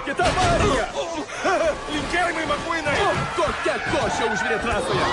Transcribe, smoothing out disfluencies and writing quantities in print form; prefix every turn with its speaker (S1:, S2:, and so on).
S1: Įsivaizduokit avariją! Linkėjimai, Makūnai! Kokia košė užvirė trasoje!